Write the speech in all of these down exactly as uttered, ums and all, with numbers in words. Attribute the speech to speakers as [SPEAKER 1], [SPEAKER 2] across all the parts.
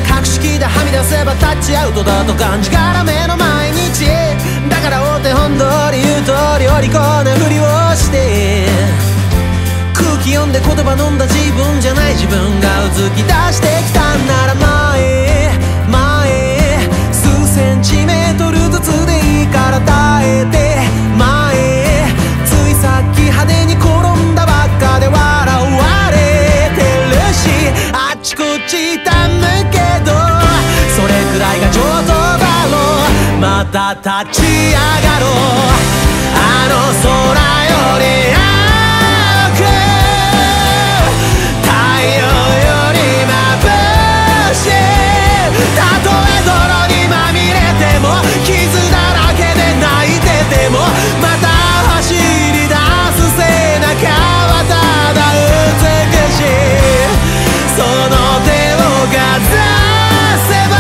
[SPEAKER 1] 格式ではみ出せばタッチアウトだと感じがらめの毎日だからお手本通り言う通りお利口なふりをして空気読んで言葉飲んだ自分じゃない自分がうずき出してきたんなら前へ前へ数センチメートルずつでいいから耐えて前へついさっき派手に転んだばっかで笑われてるしあっちこっち痛むけどそれくらいが上等だろうまた立ち上がろうあの空より青く太陽より眩しいたとえ泥にまみれても傷だらけで泣いててもまた走り出す背中はただ美しいその手をかざせば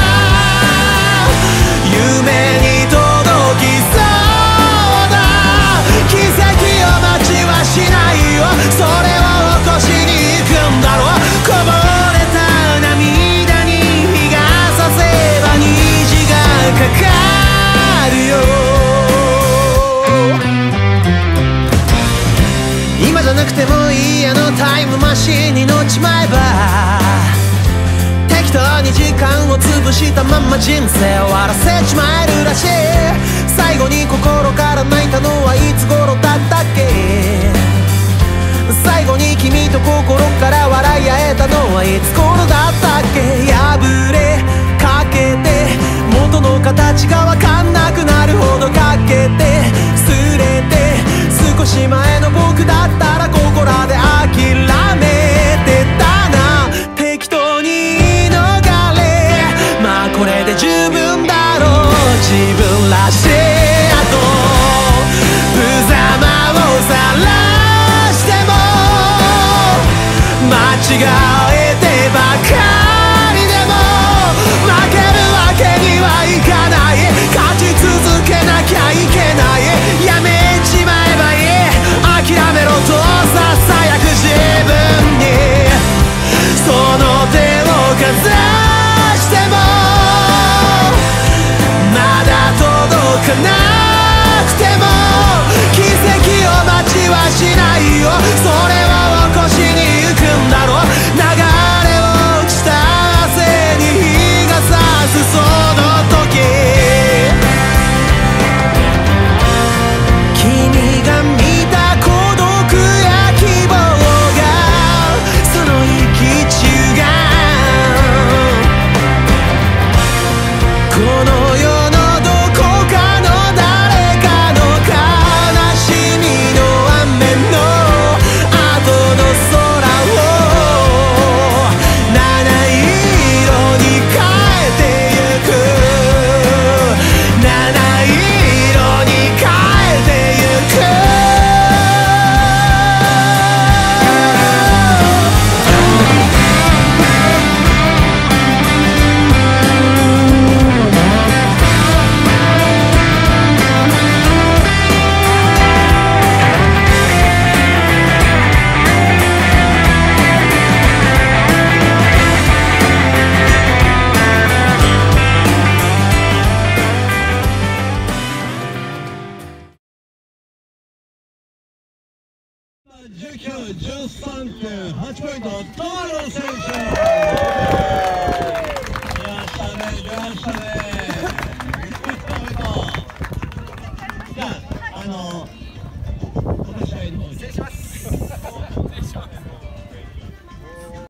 [SPEAKER 1] 夢に届きそうだ奇跡を待ちはしないよそれを起こしに行くんだろうこぼれた涙に日が差せば虹がかかるよ今じゃなくてもいいあのタイムマシーンに乗っちまえば適当に時間を潰したまんま人生終わらせちまえるらしい最後に心から泣いたのはいつ頃だったっけ最後に君と心から笑い合えたのはいつ頃だったっけ破れかけて元の形が分かんなくなるほどかけてすれて少し前の僕だったらここらで諦めてたな適当に逃れまあこれで十分だろう自分らしいあと無様を晒しても間違えてばかりでも負けるわけにはいかない勝ち続けなきゃいけないやめちまえばいい諦めろとささやく自分にその手をかざしてもまだ届かなくても奇跡を待ちはしないよそれを起こしに行くんだろう流れ落ちた汗に日が差すその時君が見た孤独や希望がその行き違うこの世のどこかの誰かの悲しみの雨の後の空を七色に変えてゆく七色に変えてゆく
[SPEAKER 2] じゅうきゅう、じゅうさんてんはちポイント、トマロ選手。